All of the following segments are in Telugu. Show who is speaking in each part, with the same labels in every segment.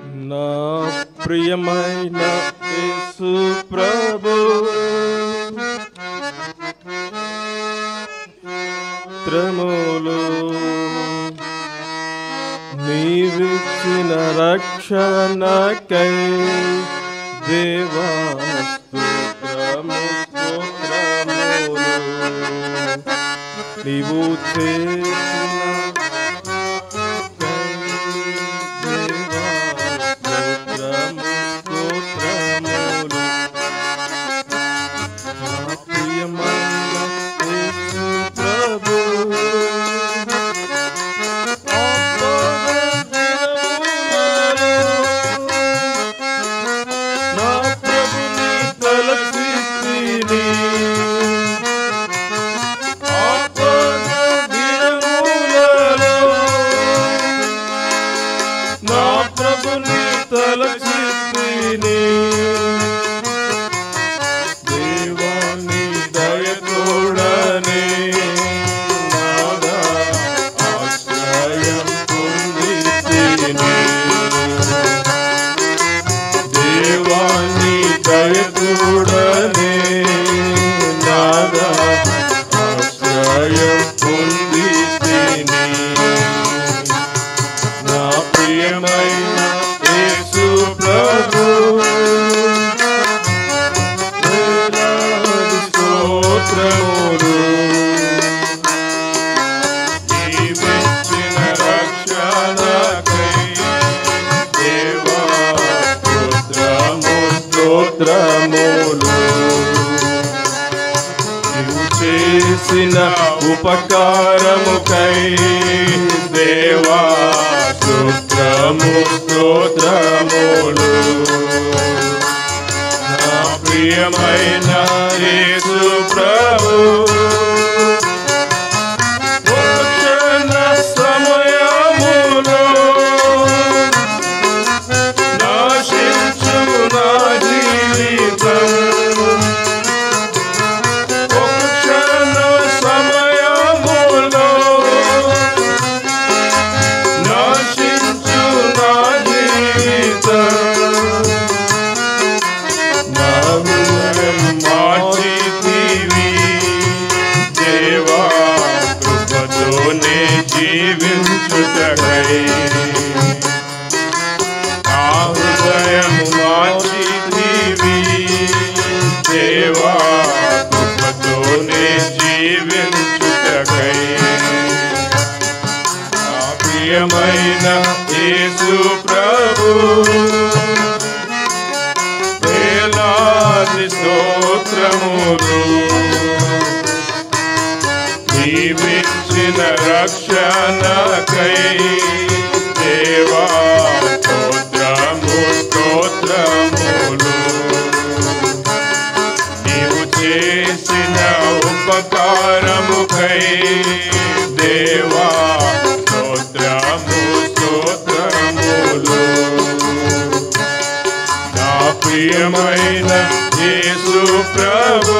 Speaker 1: నా ప్రియమైన యేసు ప్రభు త్రములు నీవిచ్చిన రక్షణకై దేవా స్తోత్రము స్తోత్రములు నీవు ఉపకారముకై దేవా స్తోత్రము స్తోత్రములు నా ప్రియమైన యేసు ప్రభు క్షణ సమయములో నాశించు నా జీవితం జీవించుటకై నా హృదయము మార్చితివి దేవా కృపతోనే జీవించుటకై నా ప్రియమైన యేసు ప్రభు వేలాది స్తోత్రములు నీవిచ్చిన రక్షణకై దేవా స్తోత్రము స్తోత్రములు నీవు చేసిన ఉపకారముకై దేవా స్తోత్రము స్తోత్రములు నా ప్రియమైన యేసు ప్రభు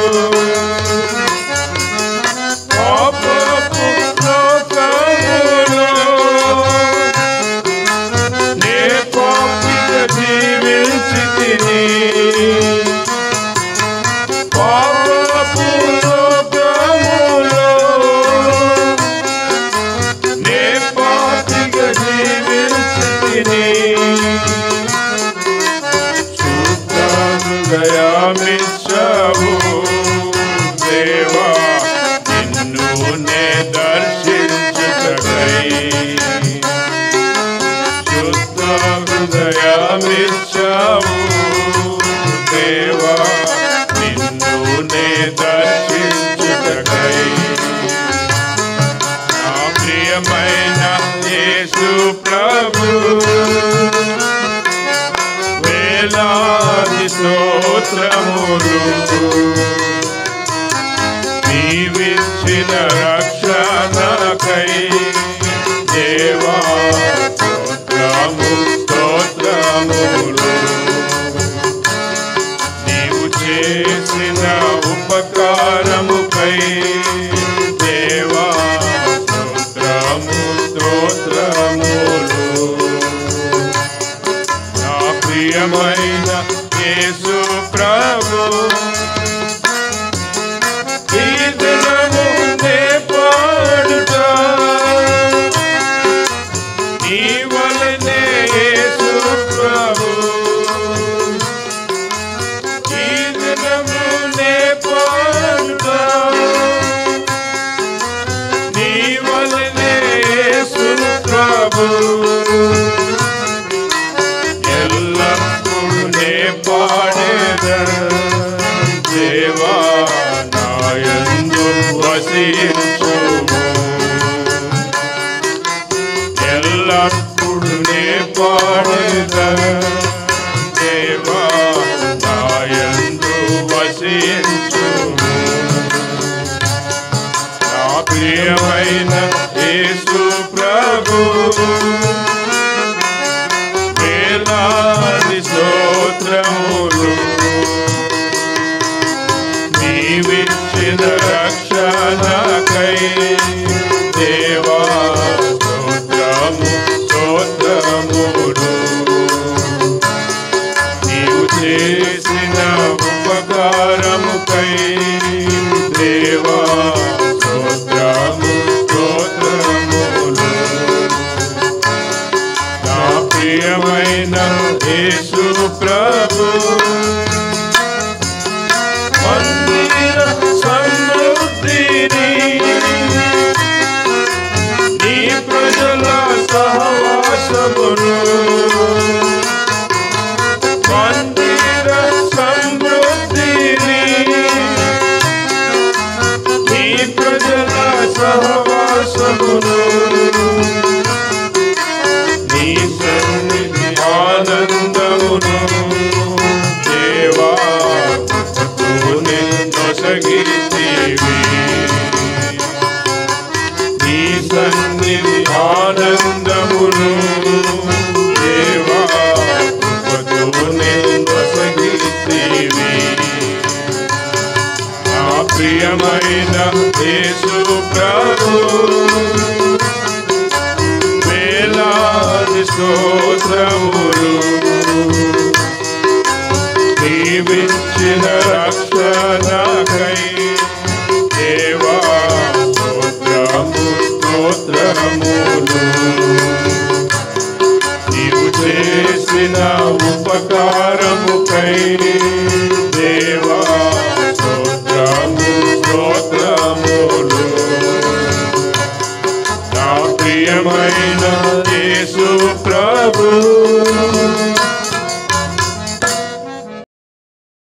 Speaker 1: దయామిచ్చావు దేవా నిన్ను నే దర్శించుటకై శుద్ధ హృదయామిచ్చావు దేవా నిన్ను నే దర్శించుటకై నా ప్రియమైన యేసు ప్రభు వేలాది స్తోత్రములు నీవిచ్చిన రక్షణకై దేవా స్తోత్రము స్తోత్రములు నీవు చేసిన ఉపకారముకై దేవా స్తోత్రము స్తోత్రములు వలనే యేసు ప్రభు ఈ దినమునే పాడుతా నీ వలనే యేసు ప్రభు ఎల్లప్పుడూ నే పాడేదా దేవా నాయందు వసించుము ఎల్లప్పుడు నే పాడేదా దేవా నాయందు వసించుము నా ప్రియమైన యేసు ప్రభు వేలాది స్తోత్రములు నీవిచ్చిన రక్షణకై దేవా స్తోత్రము స్తోత్రములు నీవు చేసిన ఉపకారముకై దేవా స్తోత్రము స్తోత్రములు నా ప్రియమైన యేసు ప్రభు మందిర సమృద్ధిని నీ ప్రజల సహవాసమును మందిర సమృద్ధిని నీ ప్రజల సహవాసమును నీ సన్నిధి ఆనందమును దేవా నొసగితివి నీ సన్నిధి ఆనందమును దేవా కృపతోనే నొసగితివి నా ప్రియమైన యేసు ప్రభు వేలాది స్తోత్రములు నీవిచ్చిన రక్షణకై దేవా స్తోత్రము స్తోత్రములు నీవు చేసిన ఉపకారముకై దేవా స్తోత్రము స్తోత్రములు నా ప్రియమైన యేసు ప్రభు